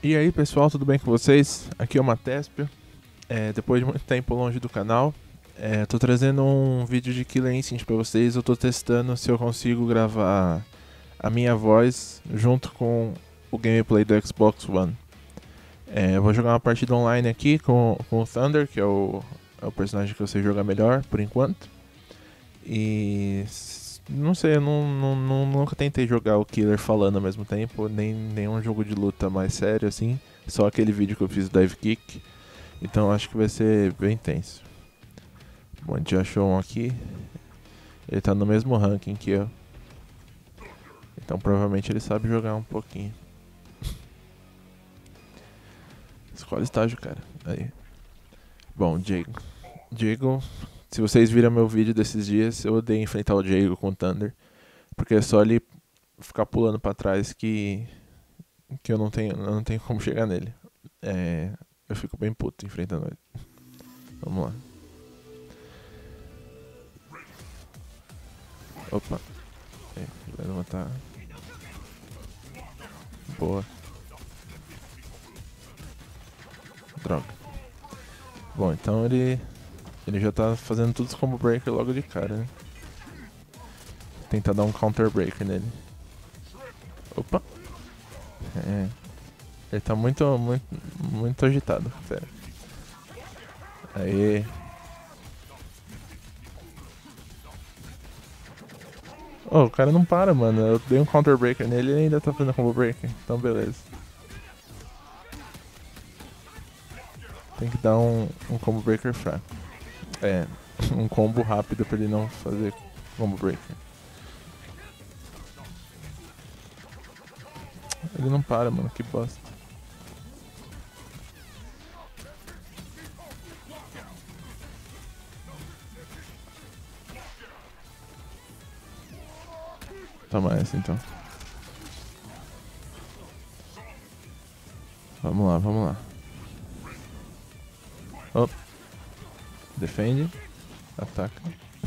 E aí pessoal, tudo bem com vocês? Aqui é o Matespio. Depois de muito tempo longe do canal, tô trazendo um vídeo de Killer Instinct pra vocês. Eu tô testando se eu consigo gravar a minha voz junto com o gameplay do Xbox One. Eu vou jogar uma partida online aqui com o Thunder, que é o personagem que eu sei jogar melhor por enquanto. E não sei, eu nunca tentei jogar o Killer falando ao mesmo tempo, nem nenhum jogo de luta mais sério assim, só aquele vídeo que eu fiz do Dive Kick. Então acho que vai ser bem tenso. Bom, a gente achou um aqui. Ele tá no mesmo ranking que eu. Então provavelmente ele sabe jogar um pouquinho. Escolhe estágio, cara. Aí. Bom, Diego, se vocês viram meu vídeo desses dias, eu odeio enfrentar o Diego com o Thunder. Porque é só ele ficar pulando pra trás que eu não tenho como chegar nele. Eu fico bem puto enfrentando ele. Vamos lá. Opa. Vai levantar. Boa. Droga. Bom, então ele já tá fazendo todos os combo breaker logo de cara, né? Tentar dar um counter breaker nele. Opa. Ele tá muito agitado. Pera. Aê. Oh, o cara não para, mano. Eu dei um counter breaker nele e ele ainda tá fazendo combo breaker. Então beleza. Tem que dar um combo breaker fraco. Um combo rápido pra ele não fazer combo breaker. Ele não para, mano, que bosta. Toma essa então. Vamos lá, vamos lá. Oh. Defende. Ataca.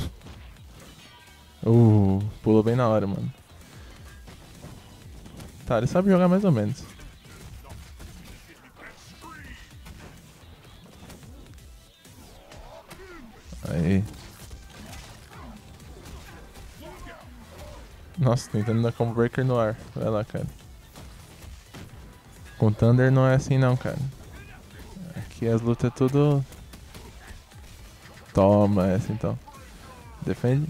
Pulou bem na hora, mano. Tá, ele sabe jogar mais ou menos. Aí. Nossa, tentando dar combo breaker no ar. Vai lá, cara. Com Thunder não é assim não, cara. Aqui as lutas é tudo... Toma essa então. Defende.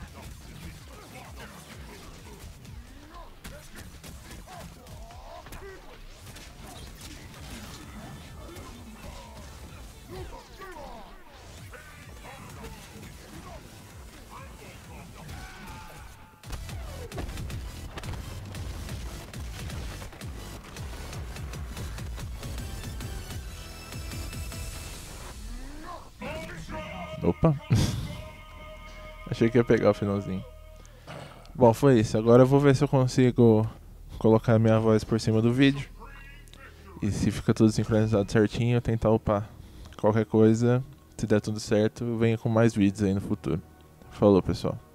Opa. Achei que ia pegar o finalzinho. Bom, foi isso. Agora eu vou ver se eu consigo colocar a minha voz por cima do vídeo. E se fica tudo sincronizado certinho, eu tentar upar. Qualquer coisa, se der tudo certo, eu venho com mais vídeos aí no futuro. Falou, pessoal.